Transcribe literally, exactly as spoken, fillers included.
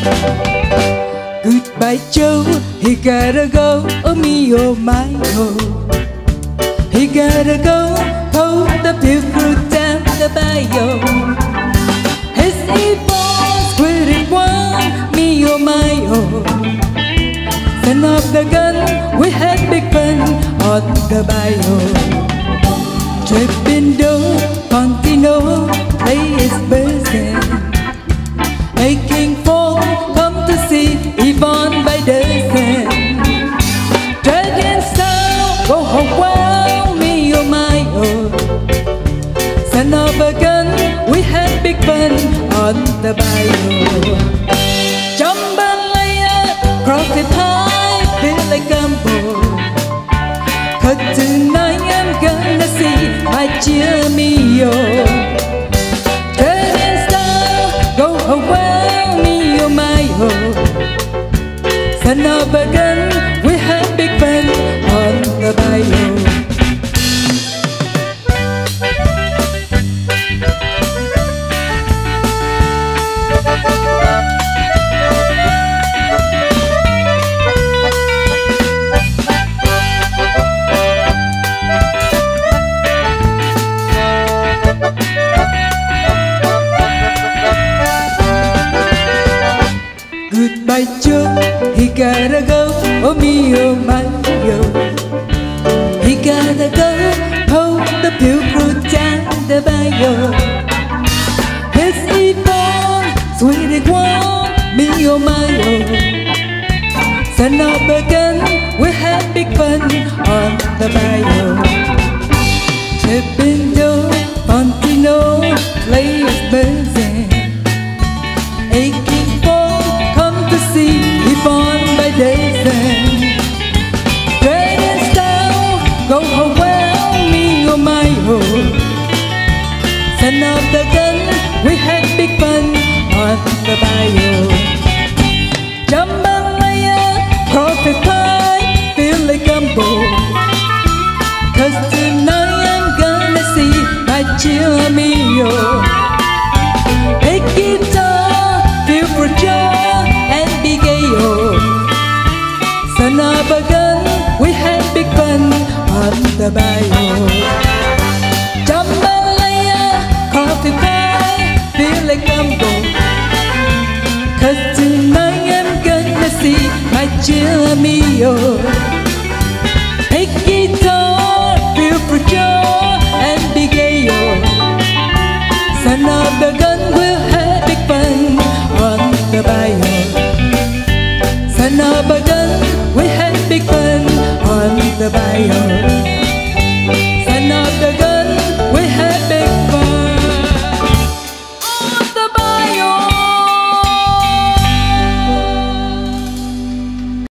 Goodbye Joe, he gotta go, oh me oh my oh. He gotta go, hold the beautiful down the bayou. His eyeballs quitting one, me oh my oh. Son of the gun, we had big fun on the bayou. Tripping down, Contino, play his business. Aching for, come to see Yvonne by the sand. Dragon style, go home well, me oh my oh. Son of a gun, we had big fun on the bayou. Jambalaya, cross the pie, feel like gumbo. Cause tonight I'm gonna see my Jimmy oh. Dragon style, go home well, me oh my oh. Son of a gun, we had big fun on the bayou. Goodbye Joe, he gotta go, oh me oh my yo. He gotta go, hold the beautiful down the bayou. His Yvonne, sweet one, me oh my oh. Son of a gun, we had big fun on the bayou. Tripping down, Contino, play his business. Aching for, come to see Yvonne by the sand. Dragon style, go home well, me oh my oh. Son of the gun, we had big fun on the bayou. Jambalaya, cross the pie, feel like gumbo. Cause tonight I'm gonna see my Jimmy oh. Take guitar, feel for joy and be gay oh. Son of a gun, we had big fun on the bayou. Jambalaya, coffee pie, feel like gumbo. Cause tonight I'm gonna see my Jimmy oh. Take guitar, feel for joy and be gay oh. Son of the gun, we'll have big fun on the bayou. Son of a gun, we had big fun on the bayou.